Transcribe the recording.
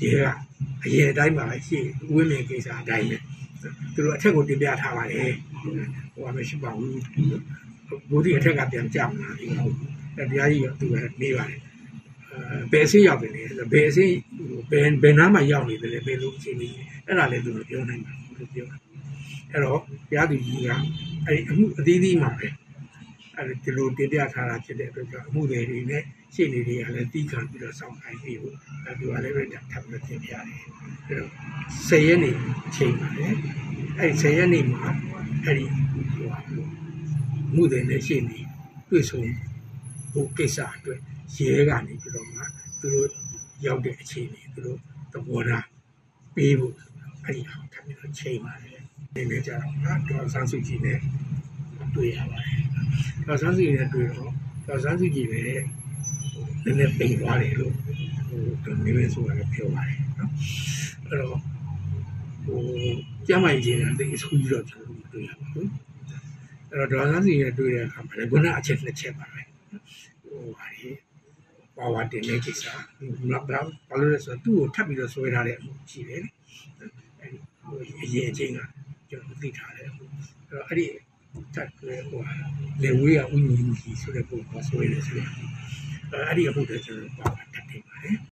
얘가 얘 다이마 시 우메 기사 다이네 그 책고တင်ပြထားပါတယ်ဟိုမရှိပါဘူးဘုရားအထက်ကပြန်ကြောက်လာပြီတရားကြီးကသူကနေပါတယ်ဘယ်အဆင့်ရောက်တယ်လဲဘယ်အဆင့်ဘယ်နားမှာရောက်နေတယ်လဲဘယ်လိုအခြေအနေအဲ့ဒါလည်းသူတို့ပြောနိုင်မှာလို့ပြောတာအဲ့တော့တရားသူကြီးကအဲ့အမှုအသီးသီးမှာပဲအဲ့ဒီလိုတင်ပြထားတာဖြစ်တဲ့အတွက်ကြောင့်အမှုတွေနဲ့ရှေ့နေတွေကလည်းတီးခံပြီးတော့စောင့်ခိုင်းပြီးဘူးအဲ့ဒီကလည်းပဲထပ်ပြီးတင်ပြရတယ်အဲ့တော့10ရက်နေချိန်ပါတယ်အဲ့10ရက်နေမှာအဲ့ဒီမှုတွေနဲ့ရှေ့နေတွေ့ဆုံဟိုကိစ္စအတွက်ရဲကနေပြီးတော့မှသူတို့ရောက်တဲ့အခြေအနေသူတို့သဘောထားပေးဖို့အဲ့ဒီအောင်ထပ်ပြီးတော့ချိန်ပါတယ်ဒီနေ့ကျတော့ဒေါ်ဆန်းစုကြည်နဲ့တွေ့ရပါတယ်ဒေါ်ဆန်းစုကြည်နဲ့တွေ့တော့ဒေါ်ဆန်းစုကြည်လည်းနည်းနည်းပိန်သွားတယ်လို့ဟိုနည်းနည်းဆိုတာလည်းပြောပါတယ်နော်အဲ့တော့ဟိုကျမ်းမာရေးခြင်းနဲ့တိတ်အဆူကြီးတော့ကျွန်တော်မတွေ့ရပါဘူးအဲ့တော့ဒေါ်ဆန်းစုကြည်နဲ့တွေ့တဲ့အခါမှာလည်းခုနအချက်နှစ်ချက်ပါပဲဟိုဟာဒီပါဝါတင်တဲ့ကိစ္စဘာလို့လဲဆိုတော့သူ့ကိုထပ်ပြီးတော့ဆွဲထားတဲ့အမှုရှိတယ်အဲ့ဒီဟိုအရင်အချင်းကကျွန်တော်သိထားတယ်အဲ့တော့အဲ့ဒီထပ်ဟိုလေဝေးကဥညီကြီးဆိုတဲ့ပုံပေါ်ဆွဲနေဆိုတော့အဲ့ဒီအမှုတွေကျွန်တော်ပါထပ်တင်ပါတယ်